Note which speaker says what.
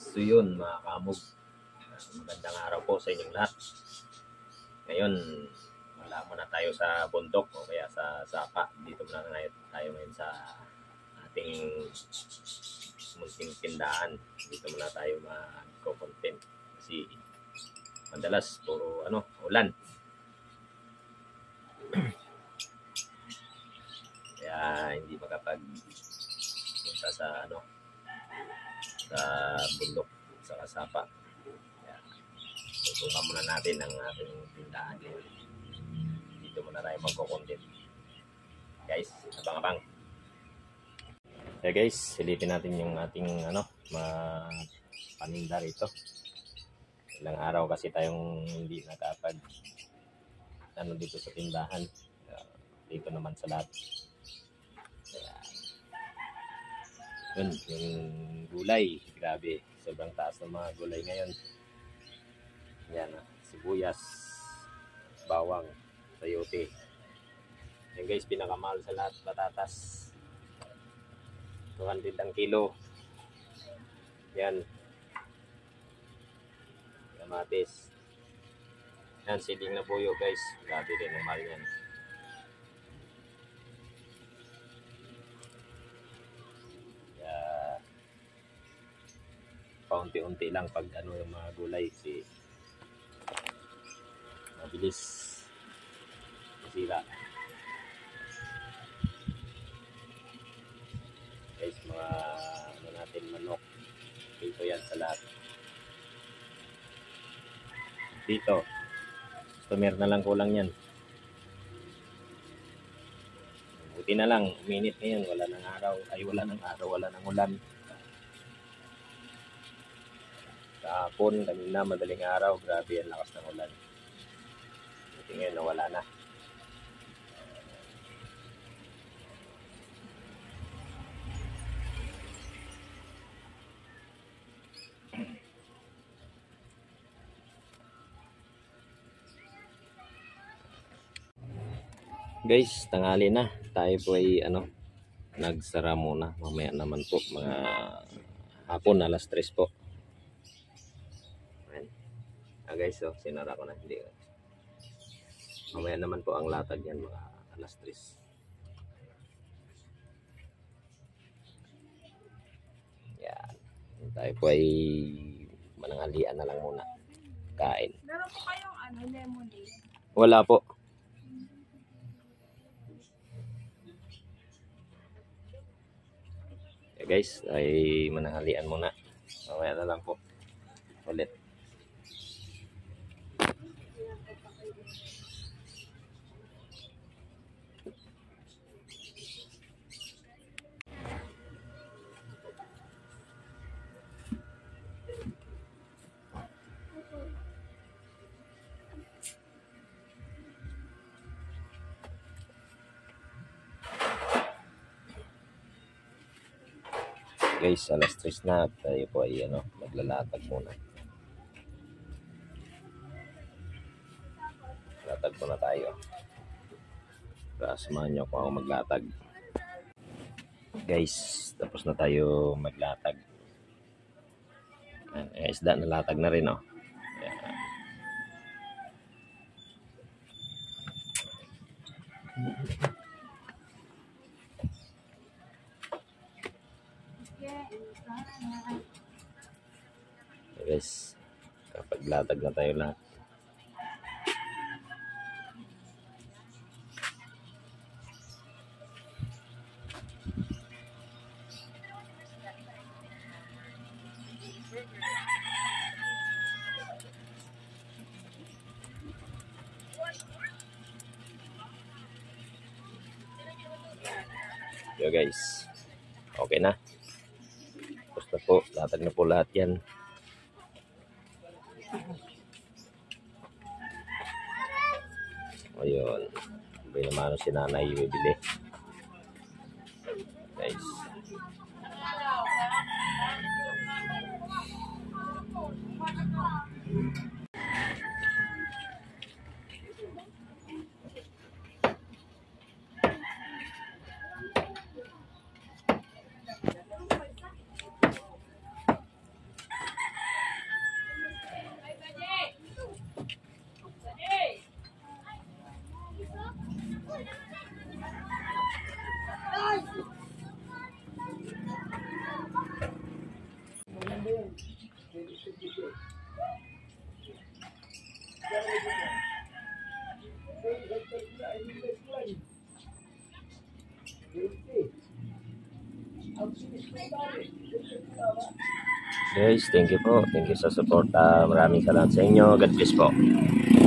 Speaker 1: So yun mga kamog, magandang araw po sa inyong lahat. Ngayon, wala muna tayo sa bundok o kaya sa sapa. Dito muna tayo ngayon sa ating munting tindahan. Dito muna tayo mag-content kasi madalas puro ulan. Kaya hindi makapag-punta sa sa bundok, sa kasapa. Kaya tutukan muna natin ang ating tindahan. Dito muna tayo magko-content. Guys, abang-abang. Kaya guys, silipin natin yung ating paninda rito. Ilang araw kasi tayong hindi nakapag dito sa tindahan. Dito naman sa lahat. Kaya, yun, yung gulay, grabe, sobrang taas ng mga gulay ngayon. Yan, sibuyas, bawang, sayote. Yan guys, pinakamahal sa lahat, patatas. 200 ang kilo. Yan. Kamatis. Yan, siling na buyo guys. Grabe din ang mahal yan. Paunti-unti lang pag yung mga gulay si mabilis masira. Guys, mga natin manok dito yan sa lahat. Dito customer na lang kulang yan. Buti na lang uminit ngayon, wala nang araw, wala nang ulan. Kahapon, kanina, madaling araw, grabe ang lakas ng ulan. Buti ngayon, nawala na. Guys, tanghali na. Tayo po ay nagsara muna. Mamaya naman po, mga hapon, alas 3 po. Guys, sinara ko na. Hindi. Mamaya naman po ang latag yan, mga alas 3. Yan. Tayo po ay mananghalian na lang muna. Kain.
Speaker 2: Meron po kayong lemonade?
Speaker 1: Wala po. Guys, ay mananghalian muna. Mamaya na lang po. Ulit. Guys, alas 3 na. Tayo po ay maglalatag muna. Latag muna tayo. Para samahan nyo kung ako maglatag. Guys, tapos na tayo maglatag. Isda na latag na rin, oh. Ayan. Guys, kapag latag na tayo lahat. Yo guys, okay na. Tapos na po, latag na po lahat yan. Ayun, hindi naman si nanay bibili. Guys, guys, thank you po. Thank you sa support. Maraming salamat sa inyo. God bless po.